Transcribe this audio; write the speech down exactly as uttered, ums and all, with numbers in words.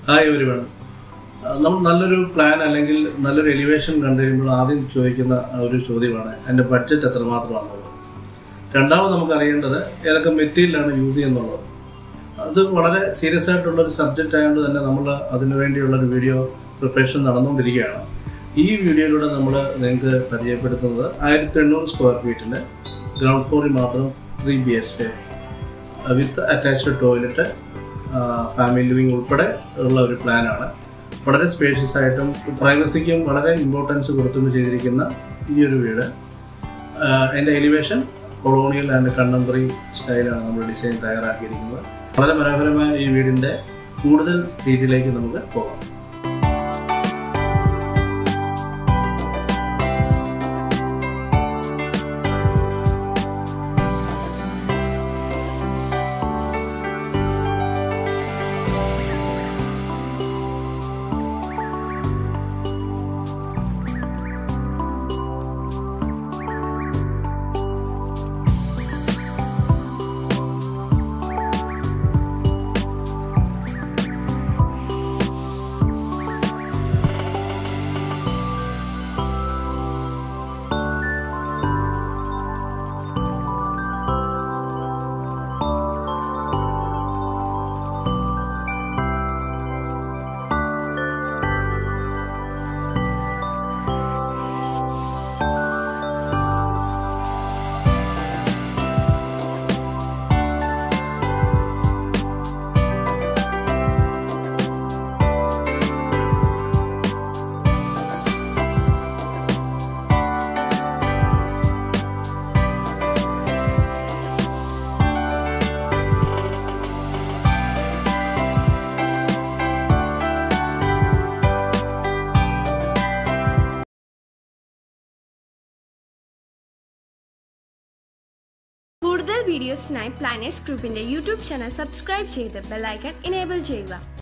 Hi everyone. നമ്മൾ നല്ലൊരു plan അല്ലെങ്കിൽ നല്ലൊരു എലിവേഷൻ കണ്ടുകഴിയുമ്പോൾ ആദ്യം ചോദിക്കുന്ന ഒരു ചോദ്യമാണ് എൻ്റെ ബഡ്ജറ്റ് എത്രമാത്രമാണെന്നുള്ളത്. രണ്ടാമത് നമുക്ക് അറിയേണ്ടത് ഏതൊക്കെ മെറ്റീരിയലാണ് യൂസ് ചെയ്യുന്നുള്ളത്. അത് വളരെ സീരിയസ് ആയിട്ടുള്ളൊരു സബ്ജക്റ്റ് ആയതുകൊണ്ട് തന്നെ നമ്മൾ അതിനു വേണ്ടിയുള്ളൊരു വീഡിയോ പ്രിപ്പറേഷൻ നടന്നുകൊണ്ടിരിക്കുകയാണ്. ഈ വീഡിയോയിലൂടെ നമ്മൾ നിങ്ങൾക്ക് പരിചയപ്പെടുത്തുന്നത് ആയിരത്തി എണ്ണൂറ് സ്ക്വയർ ഫീറ്റിൻ്റെ ഗ്രൗണ്ട് ഫ്ലോറിൽ മാത്രം three B H K with attached toilet family living ഉൾപ്പെടെ ഉള്ള ഒരു പ്ലാനാണ്. വളരെ സ്പേഷ്യസ് ആയിട്ടും പ്രൈവസിക്കും വളരെ ഇമ്പോർട്ടൻസ് കൊടുത്തുകൊണ്ട് ചെയ്തിരിക്കുന്ന ഈ ഒരു വീട്. എൻ്റെ എലിവേഷൻ കൊളോണിയൽ ആൻഡ് കണ്ടംപററി സ്റ്റൈലാണ് നമ്മൾ ഡിസൈൻ തയ്യാറാക്കിയിരിക്കുന്നത്. വളരെ മനോഹരമായ ഈ വീടിൻ്റെ കൂടുതൽ ഡീറ്റെയിലേക്ക് നമുക്ക് പോകാം. കൂടുതൽ വീഡിയോസിനായി പ്ലാനറ്റ്സ് ഗ്രൂപ്പിന്റെ യൂട്യൂബ് ചാനൽ സബ്സ്ക്രൈബ് ചെയ്ത് ബെൽ ഐക്കൺ എനേബിൾ ചെയ്യുക.